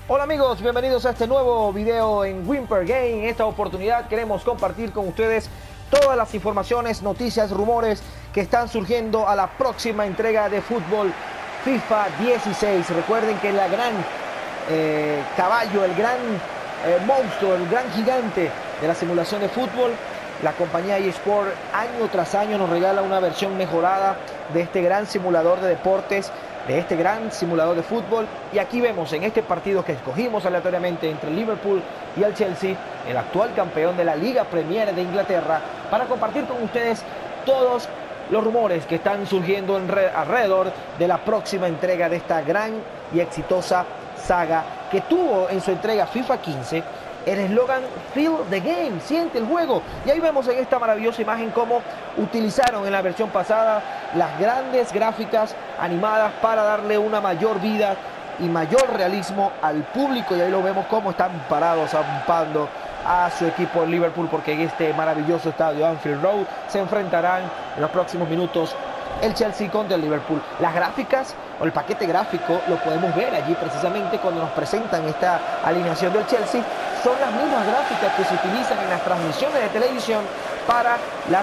Hola amigos, bienvenidos a este nuevo video en Whimper Game. En esta oportunidad queremos compartir con ustedes todas las informaciones, noticias, rumores que están surgiendo a la próxima entrega de fútbol FIFA 16. Recuerden que la gran caballo, el gran monstruo, el gran gigante de la simulación de fútbol, la compañía eSport año tras año nos regala una versión mejorada de este gran simulador de deportes, de este gran simulador de fútbol. Y aquí vemos en este partido que escogimos aleatoriamente entre el Liverpool y el Chelsea, el actual campeón de la Liga Premier de Inglaterra, para compartir con ustedes todos los rumores que están surgiendo alrededor de la próxima entrega de esta gran y exitosa saga que tuvo en su entrega FIFA 15 el eslogan Feel the Game, siente el juego. Y ahí vemos en esta maravillosa imagen cómo utilizaron en la versión pasada las grandes gráficas animadas para darle una mayor vida y mayor realismo al público. Y ahí lo vemos cómo están parados ampando a su equipo Liverpool, porque en este maravilloso estadio Anfield Road se enfrentarán en los próximos minutos el Chelsea contra el Liverpool. Las gráficas o el paquete gráfico lo podemos ver allí precisamente cuando nos presentan esta alineación del Chelsea. Son las mismas gráficas que se utilizan en las transmisiones de televisión para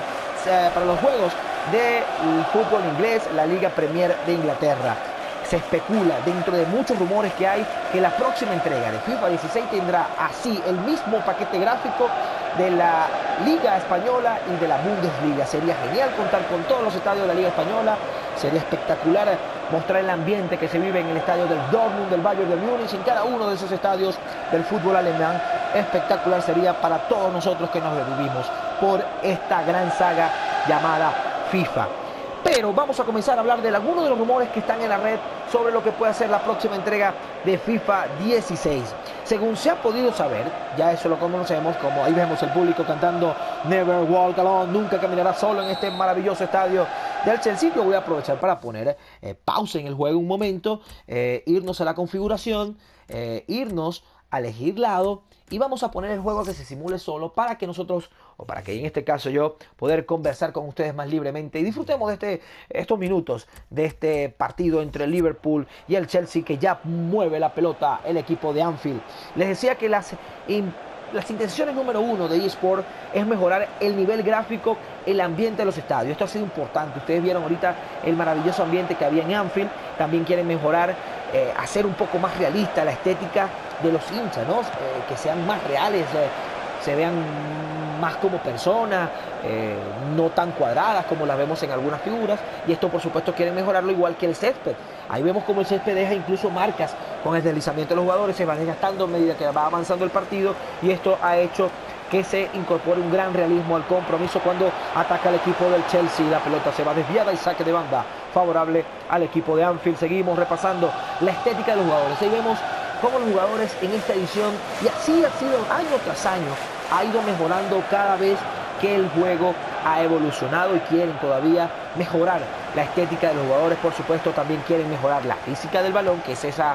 los juegos del fútbol inglés, la Liga Premier de Inglaterra. Se especula, dentro de muchos rumores que hay, que la próxima entrega de FIFA 16 tendrá así el mismo paquete gráfico de la Liga Española y de la Bundesliga. Sería genial contar con todos los estadios de la Liga Española. Sería espectacular mostrar el ambiente que se vive en el estadio del Dortmund, del Bayern de Múnich, en cada uno de esos estadios del fútbol alemán. Espectacular sería para todos nosotros que nos revivimos por esta gran saga llamada FIFA. Pero vamos a comenzar a hablar de algunos de los rumores que están en la red sobre lo que puede ser la próxima entrega de FIFA 16. Según se ha podido saber, ya eso lo conocemos, como ahí vemos el público cantando Never Walk Alone, nunca caminará solo en este maravilloso estadio del Chelsea. Yo voy a aprovechar para poner pausa en el juego un momento, irnos a la configuración, irnos a elegir lado, y vamos a poner el juego que se simule solo para que nosotros, o para que en este caso yo, poder conversar con ustedes más libremente y disfrutemos de estos minutos de este partido entre el Liverpool y el Chelsea, que ya mueve la pelota el equipo de Anfield. Les decía que las intenciones número uno de eSport es mejorar el nivel gráfico, el ambiente de los estadios. Esto ha sido importante. Ustedes vieron ahorita el maravilloso ambiente que había en Anfield. También quieren mejorar, hacer un poco más realista la estética de los hinchas, ¿no? Que sean más reales, se vean más como personas, no tan cuadradas como las vemos en algunas figuras. Y esto por supuesto quieren mejorarlo, igual que el césped. Ahí vemos como el césped deja incluso marcas con el deslizamiento de los jugadores, se van desgastando a medida que va avanzando el partido, y esto ha hecho que se incorpore un gran realismo al compromiso cuando ataca el equipo del Chelsea. La pelota se va desviada y saque de banda favorable al equipo de Anfield. Seguimos repasando la estética de los jugadores. Ahí vemos cómo los jugadores en esta edición, y así ha sido año tras año, ha ido mejorando cada vez que el juego ha evolucionado, y quieren todavía mejorar la estética de los jugadores. Por supuesto también quieren mejorar la física del balón, que es esa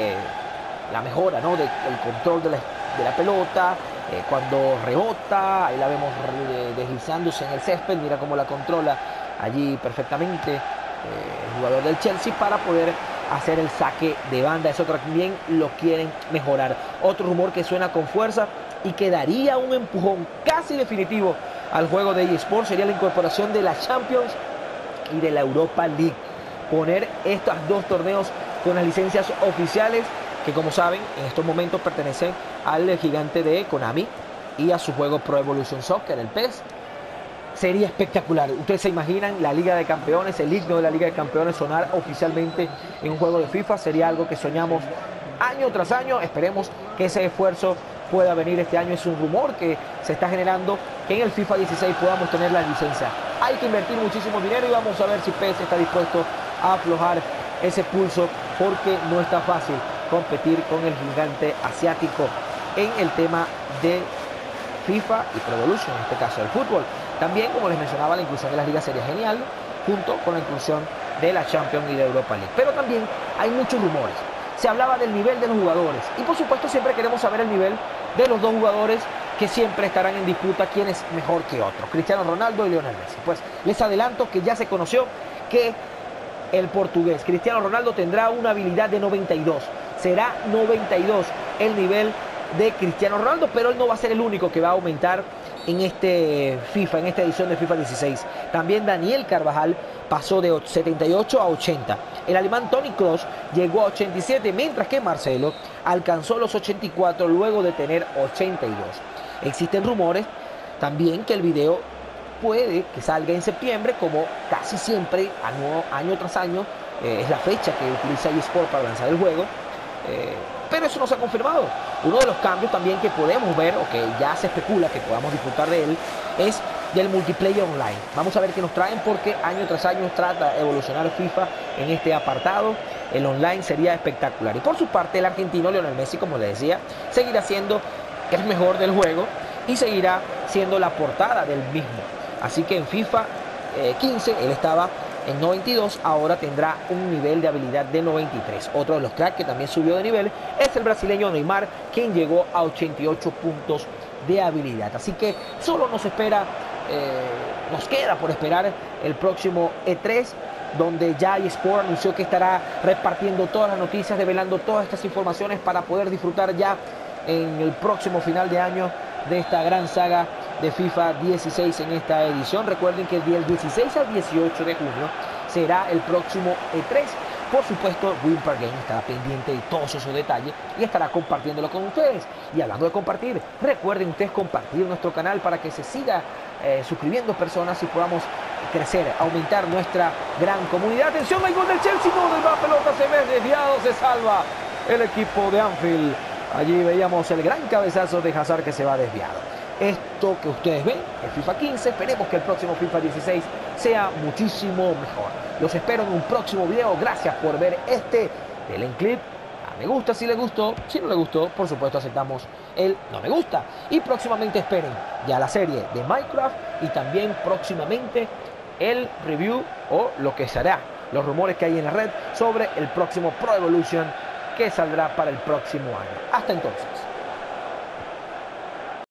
la mejora, ¿no?, del control de la pelota, cuando rebota. Ahí la vemos deslizándose en el césped, mira cómo la controla allí perfectamente el jugador del Chelsea para poder hacer el saque de banda. Eso también lo quieren mejorar. Otro rumor que suena con fuerza y que daría un empujón casi definitivo al juego de eSport sería la incorporación de la Champions y de la Europa League. Poner estos dos torneos con las licencias oficiales, que como saben en estos momentos pertenecen al gigante de Konami y a su juego Pro Evolution Soccer, el PES. Sería espectacular. Ustedes se imaginan la Liga de Campeones, el himno de la Liga de Campeones sonar oficialmente en un juego de FIFA. Sería algo que soñamos año tras año. Esperemos que ese esfuerzo pueda venir este año. Es un rumor que se está generando, que en el FIFA 16 podamos tener la licencia. Hay que invertir muchísimo dinero, y vamos a ver si PES está dispuesto a aflojar ese pulso, porque no está fácil competir con el gigante asiático en el tema de FIFA y Pro Evolution, en este caso del fútbol. También, como les mencionaba, la inclusión de las ligas sería genial, junto con la inclusión de la Champions y de Europa League. Pero también hay muchos rumores. Se hablaba del nivel de los jugadores, y por supuesto siempre queremos saber el nivel de los dos jugadores que siempre estarán en disputa, quién es mejor que otro, Cristiano Ronaldo y Lionel Messi. Pues les adelanto que ya se conoció que el portugués Cristiano Ronaldo tendrá una habilidad de 92. será 92 el nivel de Cristiano Ronaldo, pero él no va a ser el único que va a aumentar en esta edición de FIFA 16. También Daniel Carvajal pasó de 78 a 80. El alemán Toni Kroos llegó a 87, mientras que Marcelo alcanzó los 84 luego de tener 82. Existen rumores también que el video puede que salga en septiembre, como casi siempre, año tras año, es la fecha que utiliza eSport para lanzar el juego. Pero eso no se ha confirmado. Uno de los cambios también que podemos ver, o que ya se especula que podamos disfrutar de él, es del multiplayer online. Vamos a ver qué nos traen, porque año tras año trata de evolucionar FIFA en este apartado. El online sería espectacular. Y por su parte, el argentino Lionel Messi, como les decía, seguirá siendo el mejor del juego y seguirá siendo la portada del mismo. Así que en FIFA 15 él estaba en 92, ahora tendrá un nivel de habilidad de 93. Otro de los cracks que también subió de nivel es el brasileño Neymar, quien llegó a 88 puntos de habilidad. Así que solo nos queda por esperar el próximo E3, donde ya eSport anunció que estará repartiendo todas las noticias, develando todas estas informaciones para poder disfrutar ya en el próximo final de año de esta gran saga de FIFA 16 en esta edición. Recuerden que del 16 al 18 de junio será el próximo E3. Por supuesto, Whimper Game estará pendiente de todos esos detalles y estará compartiéndolo con ustedes. Y hablando de compartir, recuerden ustedes compartir nuestro canal para que se siga suscribiendo personas y podamos crecer, aumentar nuestra gran comunidad. Atención, hay gol del Chelsea, no, la pelota se ve desviado, se salva el equipo de Anfield. Allí veíamos el gran cabezazo de Hazard que se va desviado. Esto que ustedes ven es FIFA 15, esperemos que el próximo FIFA 16 sea muchísimo mejor. Los espero en un próximo video. Gracias por ver denle en clip a me gusta si les gustó. Si no les gustó, por supuesto aceptamos el no me gusta. Y próximamente esperen ya la serie de Minecraft y también próximamente el review o lo que será, los rumores que hay en la red sobre el próximo Pro Evolution que saldrá para el próximo año. Hasta entonces.